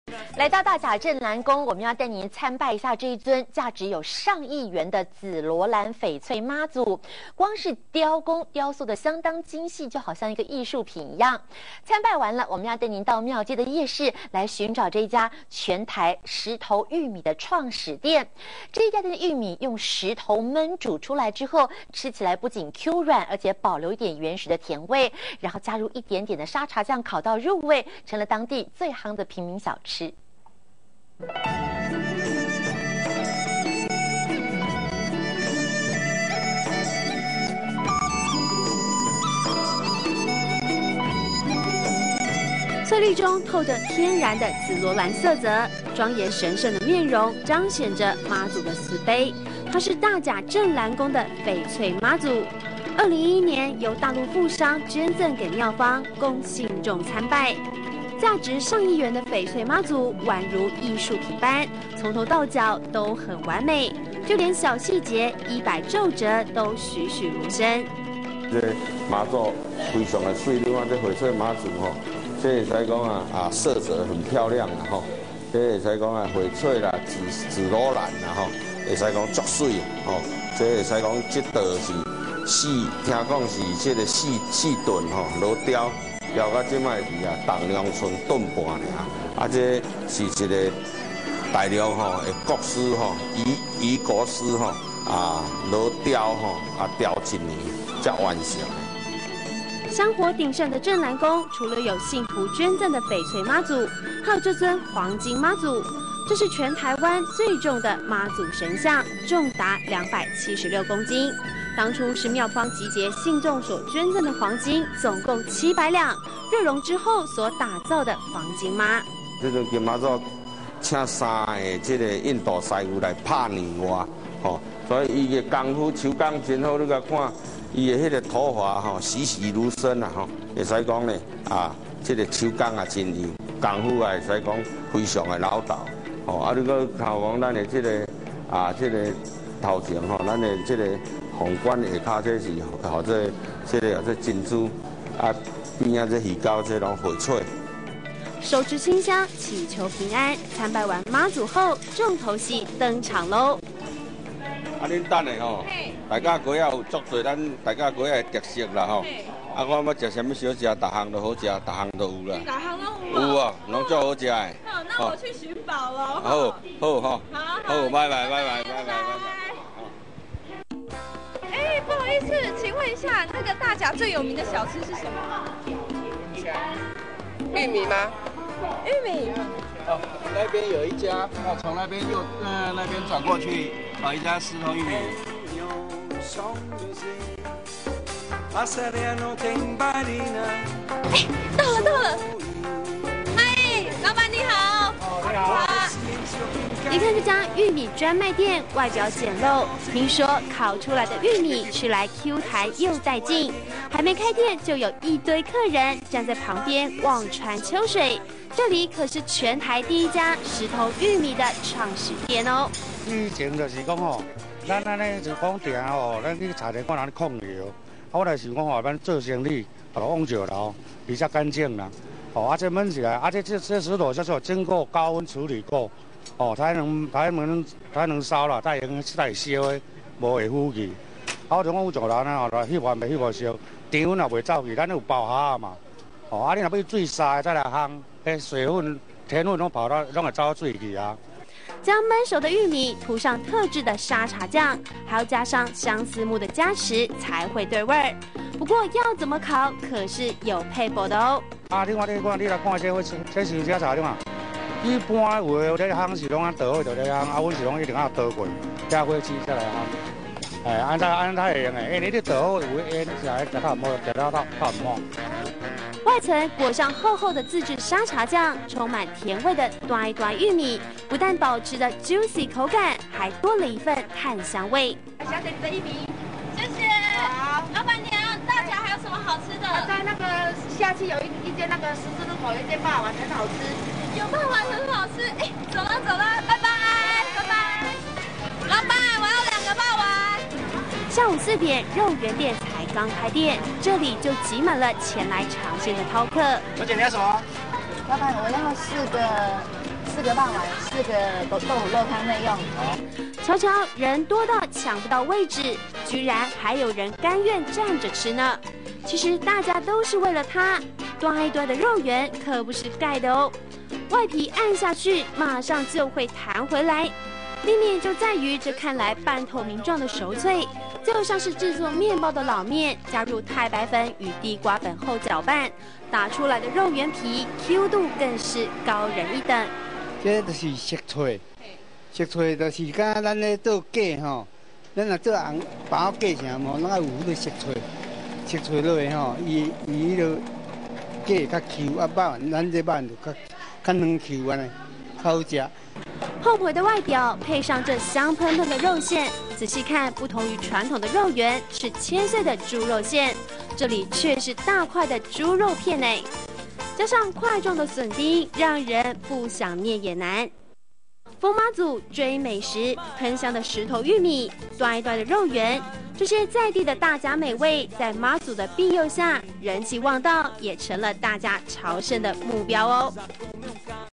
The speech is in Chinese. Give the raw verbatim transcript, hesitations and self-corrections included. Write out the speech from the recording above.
来到大甲镇澜宫，我们要带您参拜一下这一尊价值有上亿元的紫罗兰翡翠妈祖。光是雕工雕塑的相当精细，就好像一个艺术品一样。参拜完了，我们要带您到庙街的夜市来寻找这一家全台石头玉米的创始店。这一家的玉米用石头焖煮出来之后，吃起来不仅 Q 软，而且保留一点原始的甜味，然后加入一点点的沙茶酱烤到入味，成了当地最夯的平民小吃。翠绿中透着天然的紫罗兰色泽，庄严神圣的面容彰显着妈祖的慈悲。她是大甲镇澜宫的翡翠妈祖。二零一一年由大陆富商捐赠给庙方，供信众参拜。价值上亿元的翡翠妈祖宛如艺术品般，从头到脚都很完美，就连小细节衣摆皱褶都栩栩如生。 这妈祖非常的水，你看这翡翠妈祖吼，这会使讲啊啊色泽很漂亮啦吼，这会使讲啊翡翠啦、紫紫罗兰啦吼，会使讲足水吼，这会使讲这道是细，听讲是这个细细盾吼罗雕。雕到即摆是啊，重量剩吨半尔，啊，这是一个大陆吼的国师吼，夷夷国师吼啊，罗雕吼啊雕一年才完成。 香火鼎盛的镇澜宫，除了有信徒捐赠的翡翠妈祖，还有这尊黄金妈祖。这是全台湾最重的妈祖神像，重达两百七十六公斤。当初是庙方集结信众所捐赠的黄金，总共七百两，热熔之后所打造的黄金妈。 这尊金妈祖请三个这个印度师傅来拍泥画，吼，所以伊的功夫手工真好，你甲看，伊的迄个头发吼栩栩如生啊，吼，会使讲呢啊，这个手工啊真优，功夫啊会使讲非常的老道，吼，啊，你个头讲咱的这个啊，这个头前吼，咱的这个。皇冠下骹这是，或者这个这珍珠，啊边仔这鱼膏这拢翡翠。 手持清香，祈求平安。参拜完妈祖后，重头戏登场喽！ 啊，恁等下吼，大家粿啊有足多咱大家粿的特色啦吼。啊，我要食什么小食，逐项都好食，逐项都有啦。 逐项都有。 有啊，拢足好食的。 好，那我去寻宝喽。 好，好吼。 好， 好，拜拜，拜拜，拜拜，拜拜。 哎，不好意思，请问一下，那个大甲最有名的小吃是什么？ 玉米吗？ 玉米。 哦，那边有一家，哦，从那边右呃那边转过去，有一家石头玉米。 哎，到了到了。嗨，老板你好。 哦，你好。 一看这家玉米专卖店，外表简陋，听说烤出来的玉米吃来 Q 弹又带劲。还没开店，就有一堆客人站在旁边望穿秋水。这里可是全台第一家石头玉米的创始店哦。 以前就是讲吼，咱安尼就讲定吼，咱去茶店看人咧控油，啊，我来想讲吼，咱做生意就往石头比较干净啦。哦，啊，这焖起来，啊，这这这石头叫做经过高温处理过。哦，才能才能才能烧啦，才能才会烧的，无会腐去。啊，我就讲有做人啊，吼，翕完袂翕无烧，甜粉也袂走去，咱有爆虾嘛。哦，啊，你若要水沙再来烘，迄水分、甜粉拢跑到，拢会走到水去啊。 将焖熟的玉米涂上特制的沙茶酱，还要加上相思木的加持，才会对味儿。不过要怎么烤，可是有配补的哦。 啊，你看，你看，你来看这火，这是啥茶点啊？一般有的咧烘是拢按倒火就咧烘，啊，阮是拢一定要倒过，加火起再来烘。哎，按照按照会用诶，因为你倒火有烟，食来食到唔好，食到到到唔好。 外层裹上厚厚的自制沙茶酱，充满甜味的端一端玉米，不但保持着 juicy 口感，还多了一份炭香味。 小姐，你的玉米，谢谢。好，老板娘，大甲还有什么好吃的？ 在那个下期有一一间那个十字路口有一间霸王很好吃。 有霸王很好吃，哎，走了走了，拜拜拜拜。老板，我要两个霸王。 下午四点，肉圆店才刚开店，这里就挤满了前来尝鲜的饕客。 小姐，你要什么？ 老板，我要四个个霸王，四个豆豆腐肉汤内用。 瞧瞧，人多到抢不到位置，居然还有人甘愿站着吃呢。其实大家都是为了它，端一端的肉圆可不是盖的哦，外皮按下去马上就会弹回来。秘密就在于这看来半透明状的熟脆，就像是制作面包的老面，加入太白粉与地瓜粉后搅拌，打出来的肉圆皮 Q 度更是高人一等。 这就是熟脆，熟脆就是甲咱咧做粿吼，咱若做红包粿啥无，咱爱有迄个熟脆，熟脆落去吼，伊伊迄个粿较 Q， 啊肉咱这肉就较较软 Q 安尼，较好食。 厚薄的外表配上这香喷喷的肉馅，仔细看，不同于传统的肉圆，是切碎的猪肉馅，这里却是大块的猪肉片呢，加上块状的笋丁，让人不想念也难。风妈祖追美食，喷香的石头玉米，端一端的肉圆，这些在地的大家美味，在妈祖的庇佑下，人气旺到，也成了大家朝圣的目标哦。